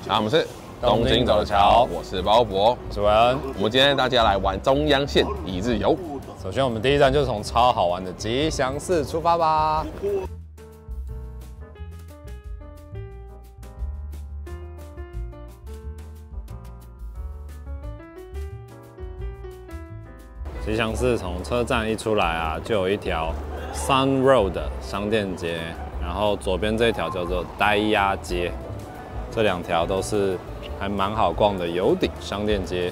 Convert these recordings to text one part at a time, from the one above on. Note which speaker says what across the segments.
Speaker 1: 我们是东京走的桥，我是包伯，
Speaker 2: 我是文恩。
Speaker 1: 我们今天大家来玩中央线一日游。
Speaker 2: 首先，我们第一站就从超好玩的吉祥寺出发吧。吉祥寺从车站一出来啊，就有一条 Sun Road 的商店街，然后左边这一条叫做呆鸭街，这两条都是还蛮好逛的有顶商店街。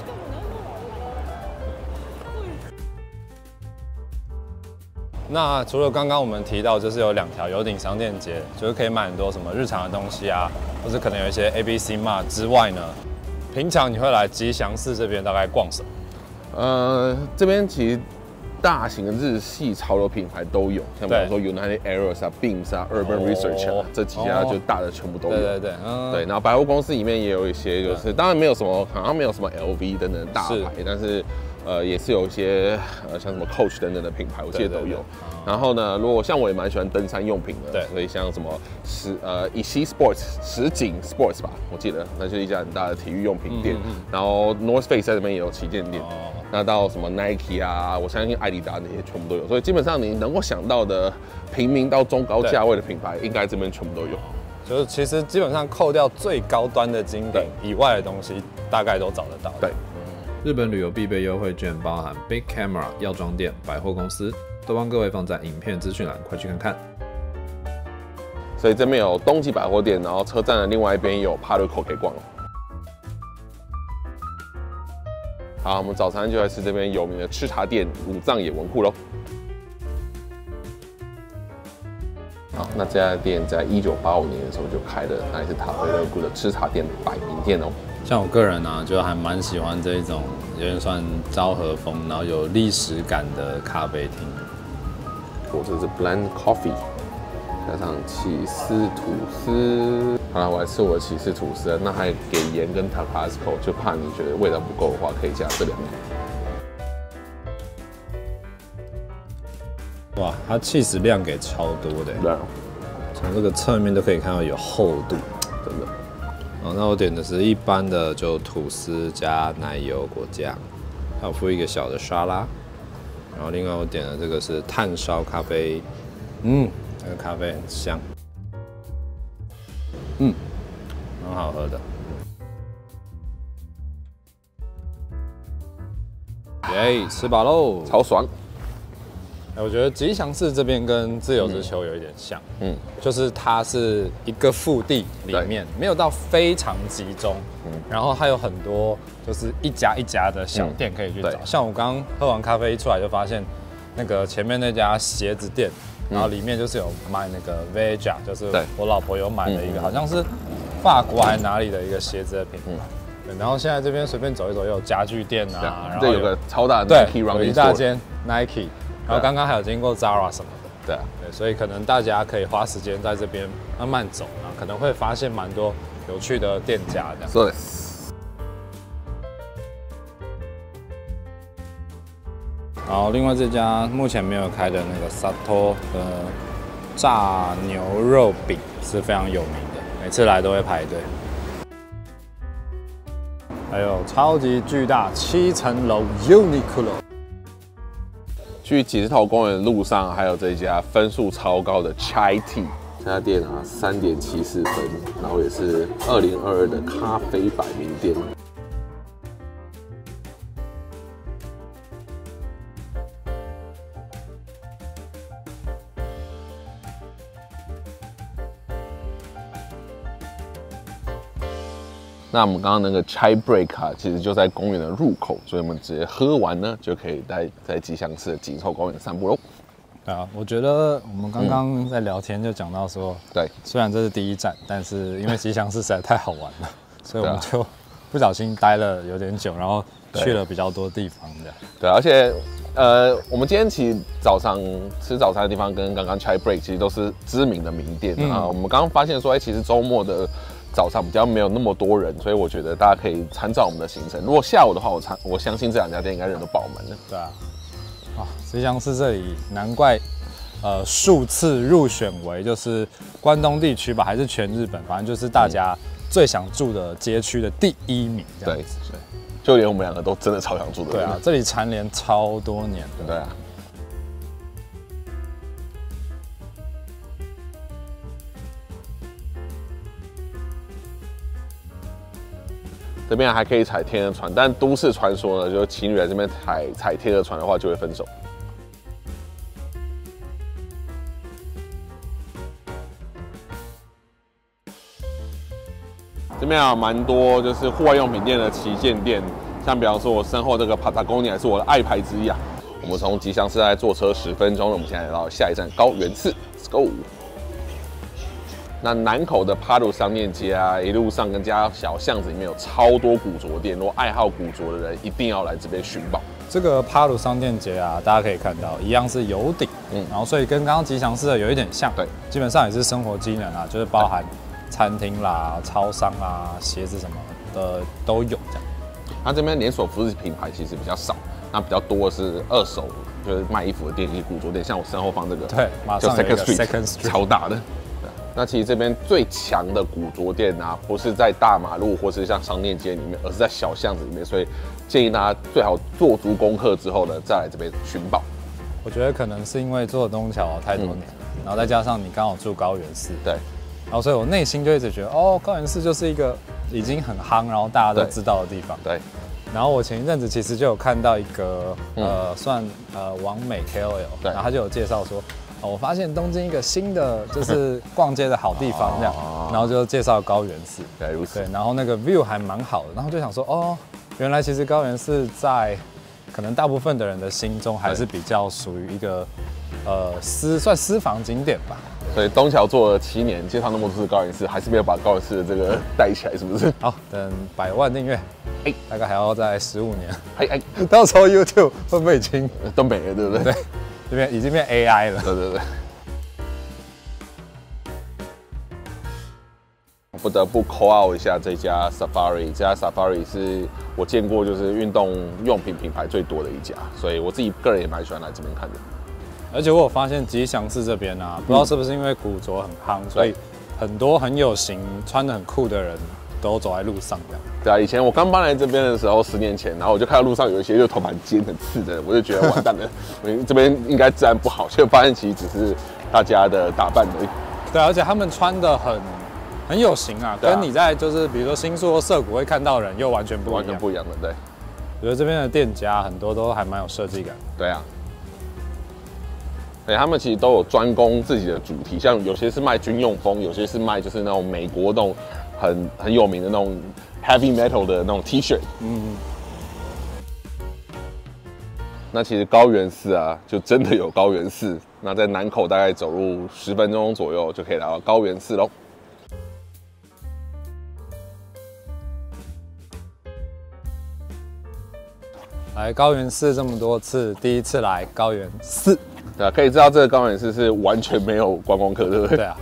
Speaker 2: 那除了刚刚我们提到，就是有2条有顶商店街，就是可以买很多什么日常的东西啊，或者可能有一些 ABC Mart 之外呢，平常你会来吉祥寺这边大概逛什么？
Speaker 1: 这边其实大型的日系潮流品牌都有，像比如说 United Arrows 啊、Beams 啊、Urban Research 啊，这几家就大的全部都有。
Speaker 2: 对，
Speaker 1: 对，然后百货公司里面也有一些，就是当然没有什么，好像没有什么 LV 等等的大牌，但是也是有一些像什么 Coach 等等的品牌，我记得都有。然后呢，如果像我也蛮喜欢登山用品的，所以像什么Ishi Sports 石井 Sports 吧，我记得那就是一家很大的体育用品店。然后 North Face 在这边也有旗舰店。那到什么 Nike 啊，我相信艾迪达那些全部都有。所以基本上你能够想到的平民到中高价位的品牌，应该这边全部都有。
Speaker 2: 就是其实基本上扣掉最高端的精品以外的东西，大概都找得到。
Speaker 1: 对。
Speaker 3: 日本旅游必备优惠券包含 Big Camera 药妆店、百货公司，都帮各位放在影片资讯栏，快去看看。
Speaker 1: 所以这边有东急百货店，然后车站的另外一边有帕路口可以逛。好，我们早餐就来吃这边有名的吃茶店武藏野文库喽。好，那这家店在1985年的时候就开了，那也是塔贝勒谷的吃茶店百名店哦。
Speaker 2: 像我个人啊，就还蛮喜欢这一种有点算昭和风，然后有历史感的咖啡厅。
Speaker 1: 我这是 blend coffee， 加上起司吐司。好了，我来吃我的起司吐司了。那还给盐跟 Tabasco， 就怕你觉得味道不够的话，可以加这2个。
Speaker 2: 哇，它起司量给超多的，
Speaker 1: 对，
Speaker 2: 从这个侧面都可以看到有厚度，
Speaker 1: 真的。
Speaker 2: 哦，那我点的是一般的，就吐司加奶油果酱，还有附一个小的沙拉。然后另外我点的这个是炭烧咖啡，这个咖啡很香，蛮好喝的。耶，吃饱喽，
Speaker 1: 超爽。
Speaker 2: 我觉得吉祥寺这边跟自由之丘有一点像，就是它是一个腹地里面，没有到非常集中，然后它有很多就是一家一家的小店可以去找。像我刚刚喝完咖啡一出来就发现，那个前面那家鞋子店，然后里面就是有卖那个 Vega， 就是我老婆有买的一个，好像是法国还是哪里的一个鞋子的品牌。对，然后现在这边随便走一走，又有家具店啊，然后
Speaker 1: 有个超大的 Nike Running Store，
Speaker 2: 有一大间 Nike。然后刚刚还有经过 Zara 什么的，对，所以可能大家可以花时间在这边慢慢走，然后可能会发现蛮多有趣的店家的。
Speaker 1: そうです。
Speaker 2: 然后另外这家目前没有开的那个 Sato 的炸牛肉饼是非常有名的，每次来都会排队。还有超级巨大7层楼 Uniqlo。
Speaker 1: 去吉之头公园的路上，还有这家分数超高的 Chai Tea 这家店啊，3.74分，然后也是2022的咖啡百名店。那我们刚刚那个 Chai Break 啊，其实就在公园的入口，所以我们直接喝完呢，就可以在吉祥寺的吉之头公园散步喽。
Speaker 2: 对啊，我觉得我们刚刚在聊天就讲到说，
Speaker 1: 对，
Speaker 2: 虽然这是第一站，但是因为吉祥寺实在太好玩了，所以我们就不小心待了有点久，然后去了比较多地方的。
Speaker 1: 对，而且我们今天其实早上吃早餐的地方跟刚刚 Chai Break 其实都是知名的名店啊。我们刚刚发现说，其实周末的早上比较没有那么多人，所以我觉得大家可以参照我们的行程。如果下午的话，我相信这2家店应该人都爆满了。
Speaker 2: 对啊，吉祥寺这里难怪数次入选为就是关东地区吧，还是全日本，反正就是大家最想住的街区的第1名，这样子。
Speaker 1: 对，就连我们2个都真的超想住的。
Speaker 2: 对啊，这里蝉联超多年的。
Speaker 1: 对啊。这边还可以踩天鹅船，但都市传说呢，就是情侣来这边踩天鹅船的话就会分手。这边啊，蛮多就是户外用品店的旗舰店，像比方说我身后这个 Patagonia 是我的爱牌之一啊。我们从吉祥寺来坐车10分钟，我们现在来到下一站高原寺 ，Let's go。那南口的帕鲁商店街啊，一路上跟家小巷子里面有超多古着店，如果爱好古着的人一定要来这边寻宝。
Speaker 2: 这个帕鲁商店街啊，大家可以看到，一样是有顶，然后所以跟刚刚吉祥寺的有一点像，对，基本上也是生活机能啊，就是包含餐厅啦、超商啊、鞋子什么的都有这样。
Speaker 1: 它这边连锁服饰品牌其实比较少，那比较多的是二手，就是卖衣服的店以及古着店，像我身后方这个，
Speaker 2: 对，马上有一个
Speaker 1: Second Street 超大的。那其实这边最强的古着店啊，不是在大马路或是像商店街里面，而是在小巷子里面，所以建议大家最好做足功课之后呢，再来这边寻宝。
Speaker 2: 我觉得可能是因为做东桥太多年，然后再加上你刚好住高原寺，
Speaker 1: 对，
Speaker 2: 然后所以我内心就一直觉得，哦，高原寺就是一个已经很夯，然后大家都知道的地方。
Speaker 1: 对。
Speaker 2: 然后我前一阵子其实就有看到一个算网美 KOL， 然后他就有介绍说。我发现东京一个新的就是逛街的好地方这样，然后就介绍高原寺，
Speaker 1: 对，如此。对，
Speaker 2: 然后那个 view 还蛮好的，然后就想说，哦，原来其实高原寺在可能大部分的人的心中还是比较属于一个算私房景点吧。
Speaker 1: 所以东桥做了7年，介绍那么多次高原寺，还是没有把高原寺的这个带起来，是不是？
Speaker 2: 好，等100万订阅，大概还要再15年，到时候 YouTube 会不会已经
Speaker 1: 都没了，对不对？
Speaker 2: 对。这边已经变 AI 了。
Speaker 1: 对对对。不得不 call out 一下这家 Safari， 这家 Safari 是我见过就是运动用品品牌最多的一家，所以我自己个人也蛮喜欢来这边看的。
Speaker 2: 而且我有发现吉祥寺这边啊，不知道是不是因为古着很夯，所以很多很有型、穿得很酷的人都走在路上这样。
Speaker 1: 对啊，以前我刚搬来这边的时候，10年前，然后我就看到路上有一些就头蛮尖、很刺的，我就觉得完蛋了，这边应该治安不好。结果发现其实只是大家的打扮而已。
Speaker 2: 对，而且他们穿的很有型啊，跟你在就是比如说新宿或涩谷会看到的人又完全不一样。
Speaker 1: 完全不一样的，对。
Speaker 2: 我觉得这边的店家很多都还蛮有设计感。
Speaker 1: 对啊。对，他们其实都有专攻自己的主题，像有些是卖军用风，有些是卖就是那种美国那种很有名的那种 heavy metal 的那种 T 恤。那其实高原寺啊，就真的有高原寺。那在南口大概走路10分钟左右就可以来到高原寺喽。
Speaker 2: 来高原寺这么多次，第一次来高原寺。
Speaker 1: 对啊，可以知道这个高原寺是完全没有观光客，对不对？
Speaker 2: 对啊。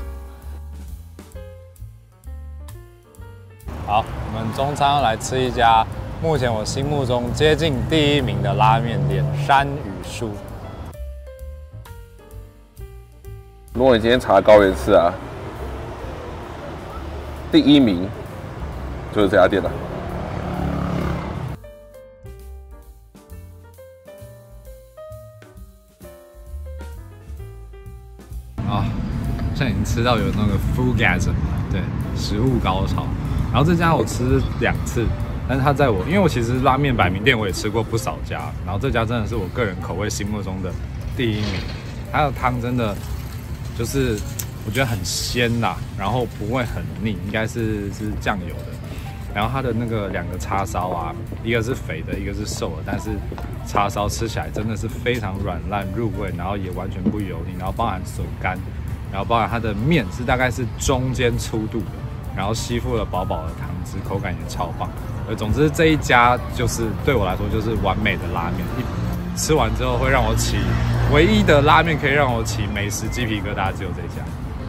Speaker 2: 好，我们中餐要来吃一家目前我心目中接近第1名的拉面店——山语树。
Speaker 1: 如果你今天查高原寺啊，第1名就是这家店了。
Speaker 3: 现在已经吃到有那个 foodgasm 了，对，食物高潮。然后这家我吃2次，但是它在我，因为我其实拉面百名店我也吃过不少家，然后这家真的是我个人口味心目中的第1名。它的汤真的就是我觉得很鲜啦，然后不会很腻，应该是酱油的。然后它的那个2个叉烧啊，一个是肥的，一个是瘦的，但是叉烧吃起来真的是非常软烂入味，然后也完全不油腻，然后包含笋干。然后包含它的面是大概是中间粗度的，然后吸附了饱饱的汤汁，口感也超棒。总之这一家就是对我来说就是完美的拉面，吃完之后会让我起唯一的拉面可以让我起美食鸡皮疙瘩，只有这一家。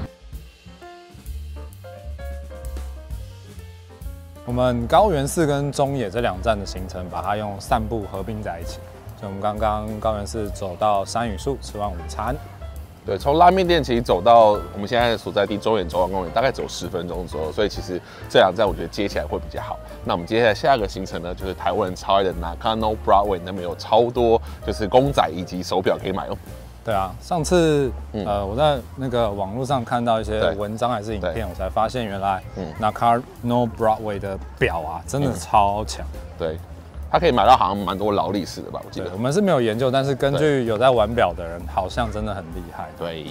Speaker 2: 我们高原寺跟中野这2站的行程，把它用散步合并在一起。所以我们刚刚高原寺走到山语树吃完午餐。
Speaker 1: 对，从拉面店其实走到我们现在所在地中原中央公园，大概走10分钟左右，所以其实这2站我觉得接起来会比较好。那我们接下来下一个行程呢，就是台湾人超爱的 Nakano Broadway 那边有超多就是公仔以及手表可以买哦。
Speaker 2: 对啊，上次我在那个网络上看到一些文章还是影片，我才发现原来Nakano Broadway 的表啊，真的超强。
Speaker 1: 对。它可以买到好像蛮多劳力士的吧，我记得。
Speaker 2: 我们是没有研究，但是根据有在玩表的人，好像真的很厉害。
Speaker 1: 对。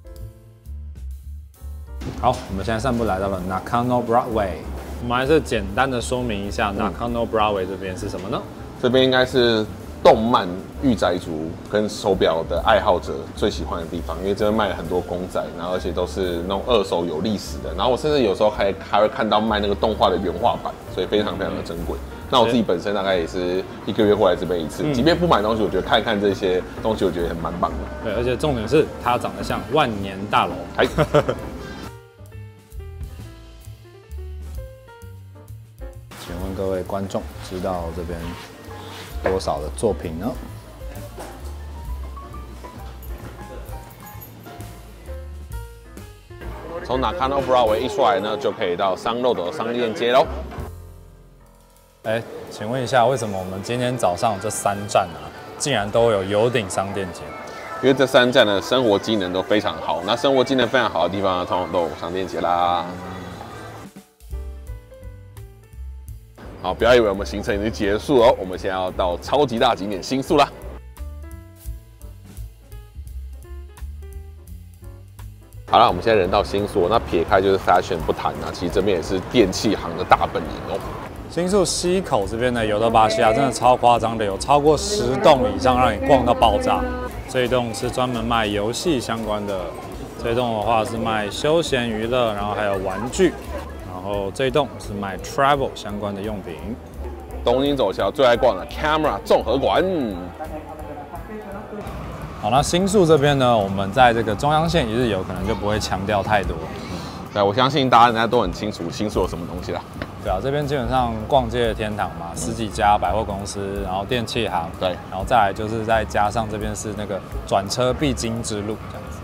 Speaker 2: 好，我们现在散步来到了 Nakano Broadway， 我们还是简单的说明一下 Nakano Broadway 这边是什么呢？
Speaker 1: 这边应该是动漫御宅族跟手表的爱好者最喜欢的地方，因为这边卖了很多公仔，然后而且都是那种2手有历史的，然后我甚至有时候还会看到卖那个动画的原画版，所以非常非常的珍贵。那我自己本身大概也是1个月会来这边一次，即便不买东西，我觉得看一看这些东西，我觉得很蛮棒的。
Speaker 2: 对，而且重点是它长得像万年大楼。请问各位观众，知道这边多少的作品呢？
Speaker 1: 从Nakano Broadway 一出来呢，就可以到商肉的商店街喽。
Speaker 2: 请问一下，为什么我们今天早上这3站啊，竟然都有有顶商店街？
Speaker 1: 因为这3站的生活机能都非常好，那生活机能非常好的地方呢，通常都有商店街啦。好，不要以为我们行程已经结束了，我们现在要到超级大景点新宿啦。好了，我们现在人到新宿，那撇开就是 fashion 不谈啊，其实这边也是电器行的大本营哦。
Speaker 2: 新宿西口这边的尤德巴西亚真的超夸张的，有超过10栋以上让你逛到爆炸。这一栋是专门卖游戏相关的，这一栋的话是卖休闲娱乐，然后还有玩具，然后这一栋是卖 travel 相关的用品。
Speaker 1: 东京走桥最爱逛的 Camera 综合馆。
Speaker 2: 好，那新宿这边呢，我们在这个中央线一日游可能就不会强调太多。
Speaker 1: 对，我相信大家都很清楚新宿有什么东西啦。
Speaker 2: 对啊，这边基本上逛街的天堂嘛，10几家百货公司，然后电器行，
Speaker 1: 对，
Speaker 2: 然后再来就是再加上这边是那个转车必经之路这样子。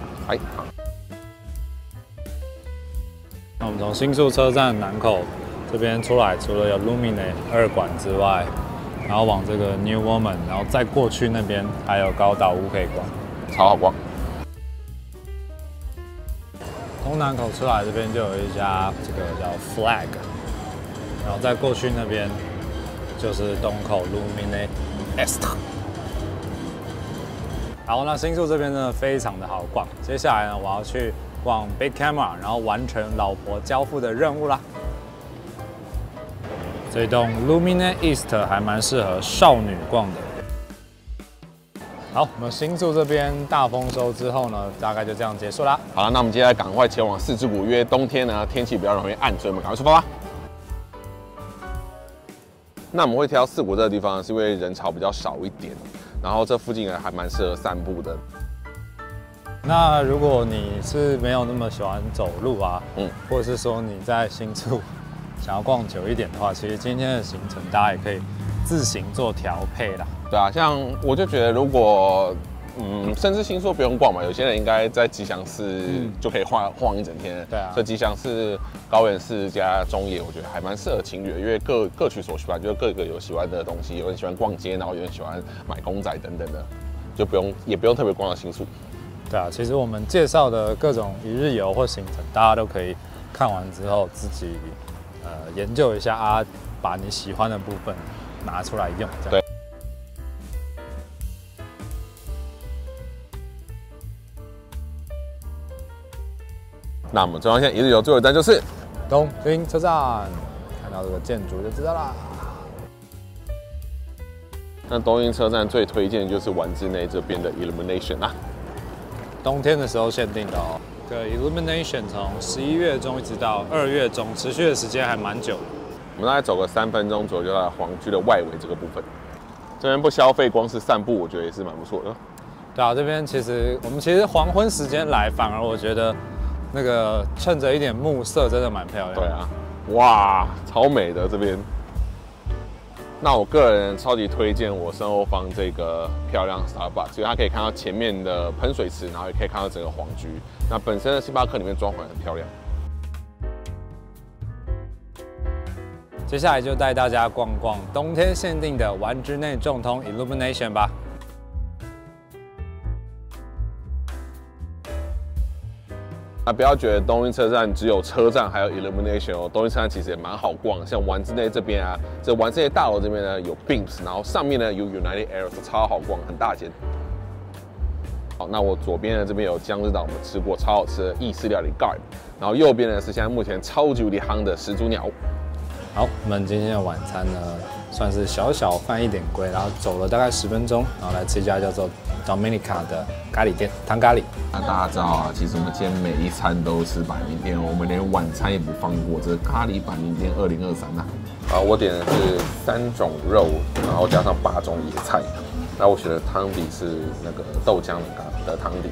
Speaker 2: 那我们从新宿车站南口这边出来，除了有 Lumine 2馆之外，然后往这个 New Woman， 然后再过去那边还有高岛屋可以逛，
Speaker 1: 超好逛。
Speaker 2: 从南口出来这边就有一家这个叫 Flag。然后再过去那边就是东口 Lumine Est。好，那新宿这边呢非常的好逛。接下来呢，我要去逛 Big Camera， 然后完成老婆交付的任务啦。这栋 Lumine East 还蛮适合少女逛的。好，我们新宿这边大丰收之后呢，大概就这样结束啦。
Speaker 1: 好了，那我们接下来赶快前往四之谷，因为冬天呢天气比较容易暗，所以我们赶快出发吧。那我们会挑四谷这个地方，是因为人潮比较少一点，然后这附近还蛮适合散步的。
Speaker 2: 那如果你是没有那么喜欢走路啊，或者是说你在新宿想要逛久一点的话，其实今天的行程大家也可以自行做调配啦。
Speaker 1: 对啊，像我就觉得如果甚至新宿不用逛嘛，有些人应该在吉祥寺就可以晃一整天。对啊，所以吉祥寺、高原寺加中野，我觉得还蛮适合情侣的，因为各取所需吧，就是各个有喜欢的东西，有人喜欢逛街，然后有人喜欢买公仔等等的，就也不用特别逛到新宿。
Speaker 2: 对啊，其实我们介绍的各种一日游或行程，大家都可以看完之后自己研究一下啊，把你喜欢的部分拿出来用。对。
Speaker 1: 那我们中央线一日游最后一站就是
Speaker 2: 东京车站，看到这个建筑就知道啦。
Speaker 1: 那东京车站最推荐的就是丸之内这边的 Illumination 啊，
Speaker 2: 冬天的时候限定的哦。这个 Illumination 从11月中一直到2月中，持续的时间还蛮久的。
Speaker 1: 我们大概走个3分钟左右，就到皇居的外围这个部分。这边不消费，光是散步，我觉得也是蛮不错的。
Speaker 2: 对啊，这边我们其实黄昏时间来，反而我觉得那个趁着一点暮色，真的蛮漂亮的。
Speaker 1: 对啊，哇，超美的这边。 那我个人超级推荐我身后方这个漂亮 Starbucks， 因为它可以看到前面的喷水池，然后也可以看到整个皇居。那本身的星巴克里面装潢很漂亮。
Speaker 2: 接下来就带大家逛逛冬天限定的丸之内众通 Illumination 吧。
Speaker 1: 不要觉得东京车站只有车站还有 Illumination 哦，东京车站其实也蛮好逛。像丸之内这边啊，这丸之内大楼这边呢有 Beams， 然后上面呢有 United Airways， 超好逛，很大间。好，那我左边呢这边有江之岛，我们吃过超好吃的意式料理 Garb， 然后右边呢是现在目前超级无敌夯的始祖鸟。
Speaker 2: 好，我们今天的晚餐呢算是小小犯一点规，然后走了大概10分钟，然后来吃一家叫做 Dominica 的咖喱店，汤咖喱。
Speaker 1: 那大家知道啊，其实我们今天每一餐都吃百名店，我们连晚餐也不放过。这个咖喱百名店2023呐。啊，我点的是3种肉，然后加上8种野菜。那我选的汤底是那个豆浆的汤底。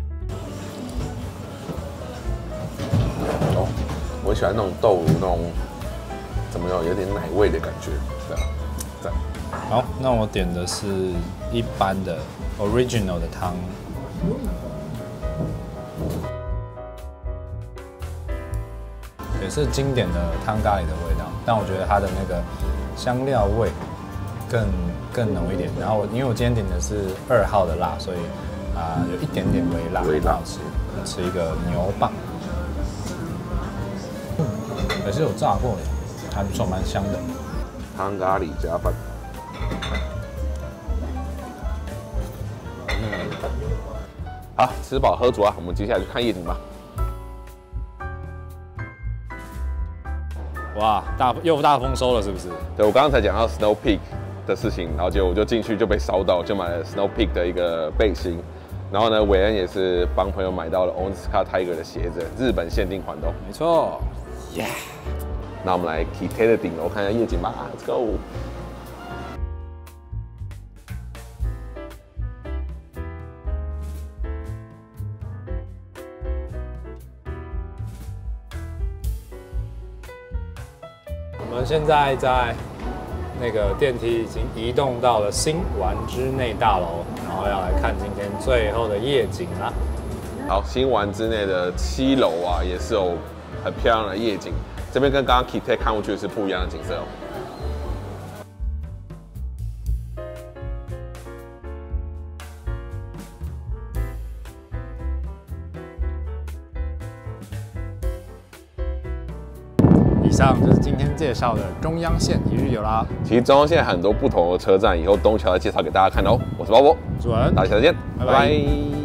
Speaker 1: 哦，我喜欢那种豆乳那种怎么样，有点奶味的感觉，对啊，赞。
Speaker 2: 好，那我点的是一般的 original 的汤。也是经典的汤咖喱的味道，但我觉得它的那个香料味更浓一点。然后因为我今天点的是2号的辣，所以有一点点微辣，很好吃。吃一个牛蒡，也是有炸过的，还不错，蛮香的。
Speaker 1: 汤咖喱加饭。好，吃饱喝足啊，我们接下来去看夜景吧。
Speaker 2: 哇，又大丰收了，是不是？
Speaker 1: 对，我刚刚才讲到 Snow Peak 的事情，然后结果我就进去就被烧到，就买了 Snow Peak 的一个背心。然后呢，韦恩也是帮朋友买到了 Onitsuka Tiger 的鞋子，日本限定款的。
Speaker 2: 没错
Speaker 1: ，Yeah。那我们来 Kite 的顶楼看一下夜景吧 ，Let's go。
Speaker 2: 我们现在在那个电梯已经移动到了新丸之内大楼，然后要来看今天最后的夜景啦。
Speaker 1: 好，新丸之内的7楼啊，也是有很漂亮的夜景，这边跟刚刚 Kite 看过去是不一样的景色哦。
Speaker 2: 以上就是今天介绍的中央线一日游啦。
Speaker 1: 其实中央线很多不同的车站，以后东桥再介绍给大家看哦。我是包伯，
Speaker 2: 主人，
Speaker 1: 大家下次见，拜拜。